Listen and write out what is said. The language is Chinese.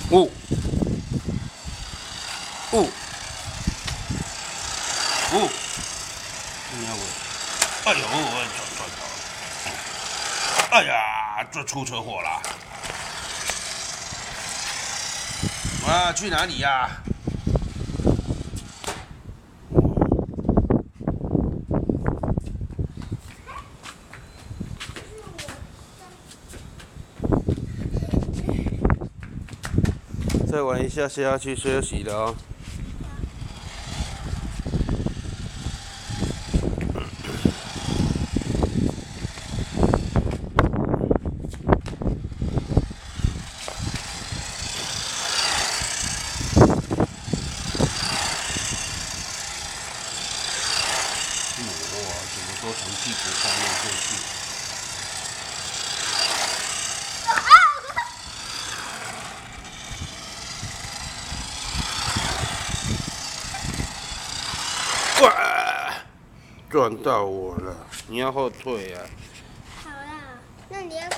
哦哦哦，你看我，哎呦，撞到了，哎呀，这出车祸了！啊，去哪里呀？再玩一下是要去休息了哦。哇，怎么都从屁股上面过去？哇！撞到我了，你要后退啊！ 好啦，那你要